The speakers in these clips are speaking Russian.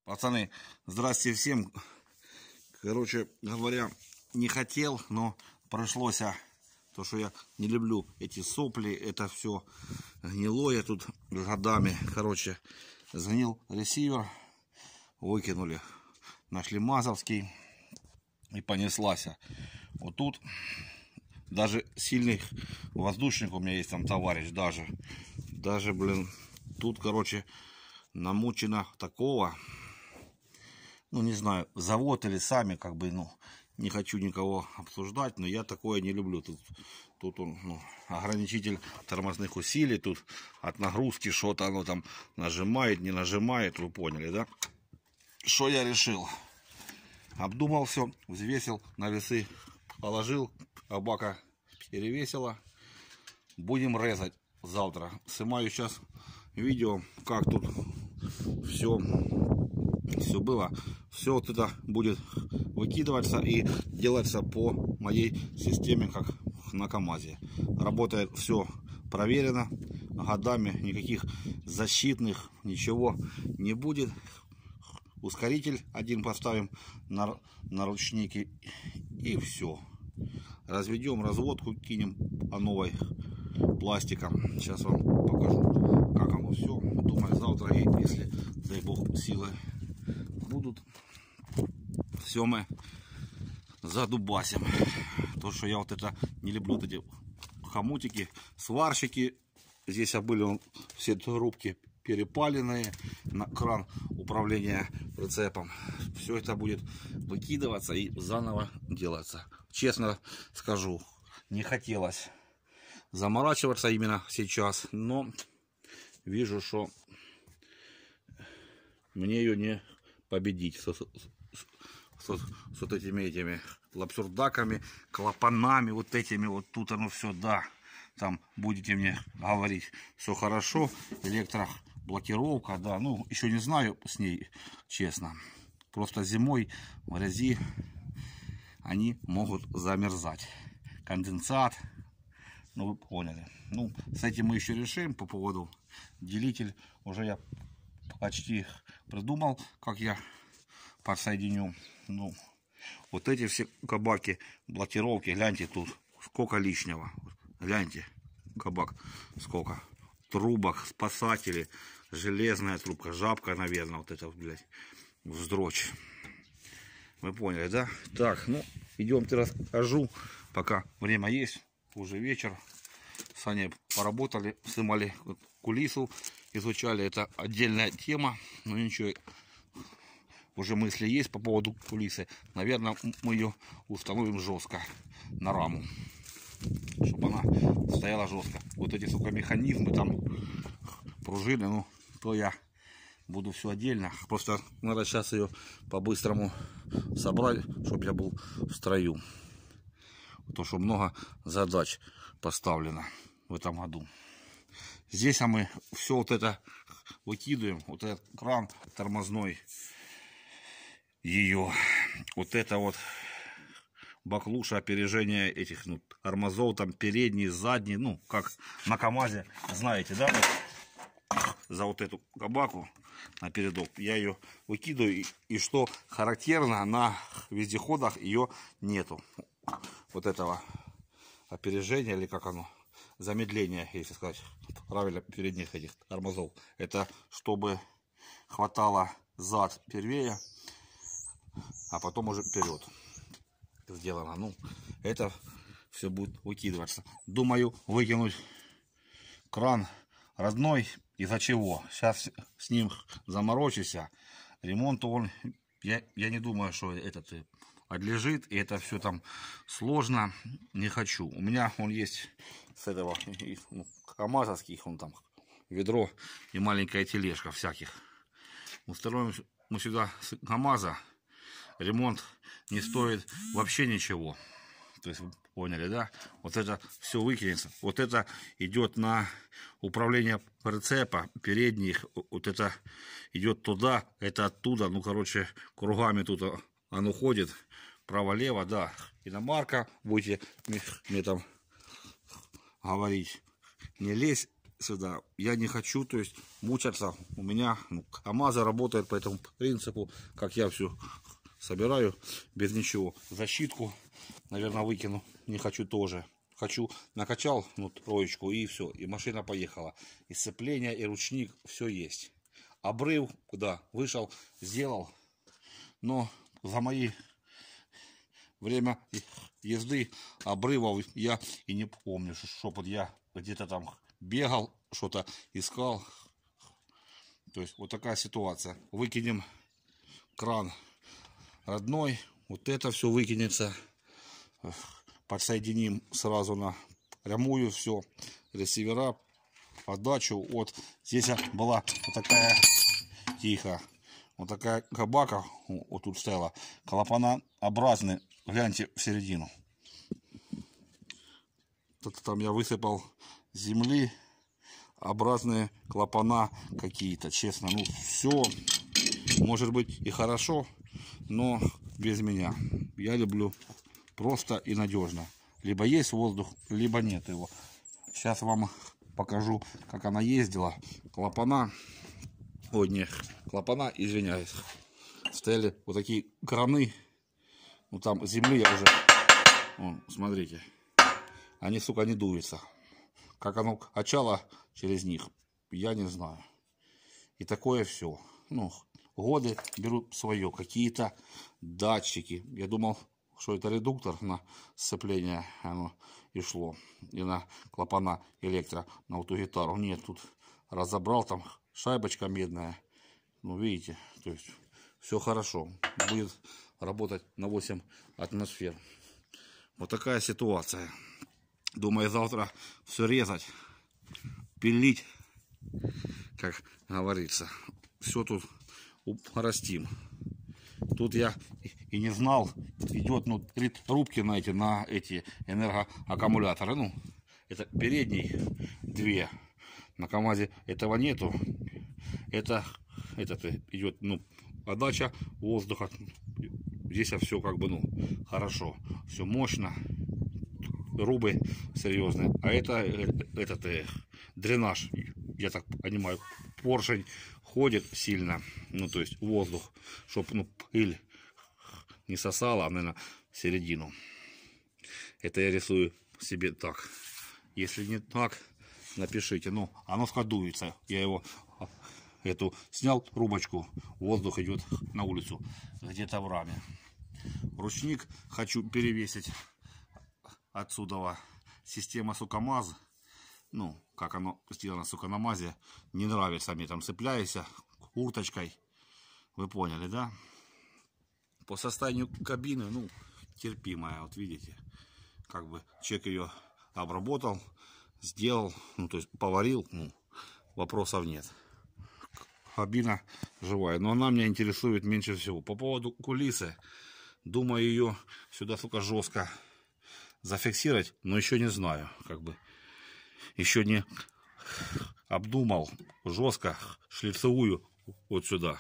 Пацаны, здрасте всем. Короче говоря, не хотел, но пришлось, то что я не люблю эти сопли, это все гнилое тут годами. Короче, сгнил ресивер, выкинули, нашли мазовский и понеслась. Вот тут даже сильный воздушник у меня есть, там товарищ, даже блин, тут короче намучено такого. Ну, не знаю, завод или сами, как бы, ну, не хочу никого обсуждать, но я такое не люблю. Тут он, ну, ограничитель тормозных усилий, тут от нагрузки что-то оно там нажимает, не нажимает, вы поняли, да? Что я решил? Обдумал все, взвесил, на весы положил, бака перевесила. Будем резать завтра. Снимаю сейчас видео, как тут все было. Все вот это будет выкидываться и делаться по моей системе, как на КамАЗе. Работает все проверено годами, никаких защитных ничего не будет. Ускоритель один поставим на ручники и все. Разведем разводку, кинем по новой пластиком. Сейчас вам покажу, как оно все. Думаю, завтра, если дай бог силы будут, все мы задубасим. То, что я вот это не люблю, вот эти хомутики, сварщики. Здесь были все трубки перепаленные на кран управления прицепом. Все это будет выкидываться и заново делаться. Честно скажу, не хотелось заморачиваться именно сейчас, но вижу, что мне ее не победить с вот этими лапсурдаками, клапанами, вот этими вот тут оно все, да. Там будете мне говорить, все хорошо, электроблокировка, да, ну, еще не знаю с ней, честно. Просто зимой в грязи они могут замерзать. Конденсат, ну, вы поняли. Ну, с этим мы еще решим по поводу делитель. Уже я почти придумал, как я подсоединю. Ну, вот эти все кабаки, блокировки, гляньте тут, сколько лишнего. Гляньте, кабак, сколько. Трубок, спасатели, железная трубка, жабка, наверное, вот это, блядь, вздрочь. Вы поняли, да? Так, ну, идемте расскажу, пока время есть, уже вечер. С Аней поработали, снимали кулису, изучали, это отдельная тема, но ничего, уже мысли есть по поводу кулисы. Наверное, мы ее установим жестко на раму, чтобы она стояла жестко. Вот эти, сука, механизмы, там пружины, ну, то я буду все отдельно. Просто надо сейчас ее по-быстрому собрать, чтобы я был в строю. То, что много задач поставлено в этом году. Здесь мы все вот это выкидываем. Вот этот кран тормозной, ее, вот это вот баклуша, опережение этих, ну, тормозов, там передний, задний, ну, как на КамАЗе, знаете, да? За вот эту кабаку на передок я ее выкидываю, и что характерно, на вездеходах ее нету. Вот этого опережения, или как оно, замедления, если сказать правильно, передних этих тормозов. Это чтобы хватало зад первее, а потом уже вперед сделано. Ну, это все будет выкидываться. Думаю выкинуть кран родной. Из-за чего? Сейчас с ним заморочусь. Ремонт он, я не думаю, что этот отлежит, и это все там сложно. Не хочу. У меня он есть с этого, ну, КамАЗовских, он там ведро и маленькая тележка всяких. Установим мы сюда с КамАЗа. Ремонт не стоит вообще ничего. То есть, вы поняли, да? Вот это все выкинется. Вот это идет на управление прицепа, передних. Вот это идет туда, это оттуда. Ну, короче, кругами тут оно ходит. Право-лево, да. Иномарка, будете мне там говорить. Не лезь сюда. Я не хочу, то есть, мучаться. У меня КамАЗы работает по этому принципу, как я все собираю, без ничего. Защитку, наверное, выкину. Не хочу тоже. Хочу, накачал троечку, и все. И машина поехала. И сцепление, и ручник, все есть. Обрыв, да, вышел, сделал. Но за мои время езды обрывов я и не помню, что вот я где-то там бегал, что-то искал. То есть вот такая ситуация. Выкинем кран родной, вот это все выкинется. Подсоединим сразу на прямую все, ресивера, подачу. Вот здесь была вот такая, тихо, вот такая кабака, вот тут стояла, клапанообразный, гляньте в середину. Там я высыпал земли, образные клапана какие-то, честно, ну все, может быть и хорошо, но без меня. Я люблю просто и надежно. Либо есть воздух, либо нет его. Сейчас вам покажу, как она ездила. Клапана, ой, не, клапана, извиняюсь, стояли вот такие краны. Ну там земли я уже, вон, смотрите, они, сука, не дуются. Как оно качало через них, я не знаю. И такое все. Ну, годы берут свое. Какие-то датчики. Я думал, что это редуктор на сцепление оно и шло. И на клапана электро, на эту гитару. Нет, тут разобрал, там шайбочка медная. Ну, видите, то есть все хорошо. Будет работать на 8 атмосфер. Вот такая ситуация. Думаю, завтра все резать, пилить, как говорится. Все тут растим. Тут я и не знал, идет рубки на эти энергоаккумуляторы. Ну, это передний две. На КамАЗе этого нету. Этот идет, подача воздуха. Здесь все как бы, хорошо. Все мощно. Рубы серьезные. А этот дренаж, я так понимаю, поршень ходит сильно, ну то есть воздух, чтобы пыль не сосала, наверное, в середину. Это я рисую себе так. Если не так, напишите. Ну, оно складуется. Я его снял трубочку, воздух идет на улицу, где-то в раме. Ручник хочу перевесить отсюда. Система КамАЗ, ну, как оно сделано, на МАЗе, не нравится мне, там цепляюсь урточкой, вы поняли, да? По состоянию кабины, ну, терпимая, вот видите, как бы человек ее обработал, сделал, ну, то есть поварил, ну, вопросов нет. Кабина живая, но она меня интересует меньше всего. По поводу кулисы, думаю, ее сюда, сука, жестко зафиксировать, но еще не знаю, как бы, еще не обдумал, жестко шлицевую вот сюда,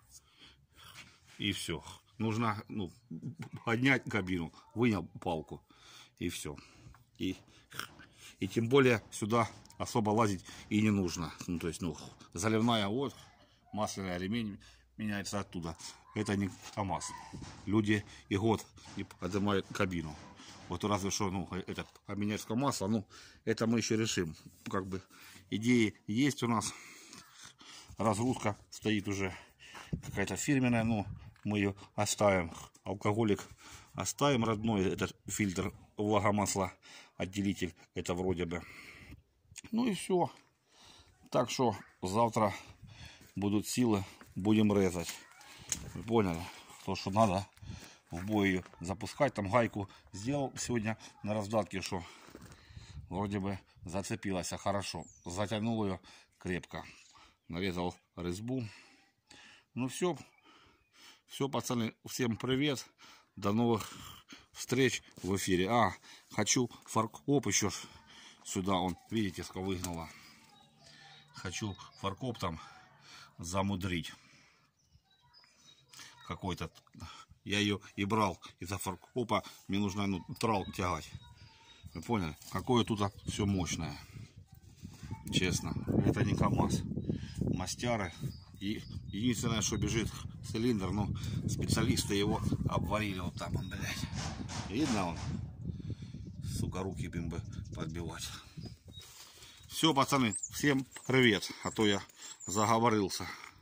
и все. Нужно, поднять кабину, вынял палку, и все. И тем более сюда особо лазить и не нужно. Ну, то есть, заливная, вот, масляный ремень меняется оттуда. Это не КамАЗ. Люди и год не поднимают кабину. Вот разве что, этот поменять масло, это мы еще решим. Как бы идеи есть у нас. Разгрузка стоит уже какая-то фирменная, мы ее оставим. Алкоголик оставим родной, этот фильтр влагомасла, отделитель, это вроде бы. Ну и все. Так что завтра будут силы, будем резать. Вы поняли? То, что надо в бой ее запускать. Там гайку сделал сегодня на раздатке, что вроде бы зацепилась хорошо. Затянул ее крепко. Нарезал резьбу. Ну все, пацаны, всем привет. До новых встреч в эфире. Хочу фаркоп еще сюда, видите, сколько выгнала. Хочу фаркоп там замудрить. Какой-то. Я ее и брал из-за фаркопа. Мне нужно трал тягать. Вы поняли? Какое тут все мощное. Честно, это не КамАЗ. Мастяры. И единственное, что бежит цилиндр, ну, специалисты его обварили вот там, блядь. Видно он? Сука, руки им бы подбивать. Все, пацаны, всем привет, а то я заговорился.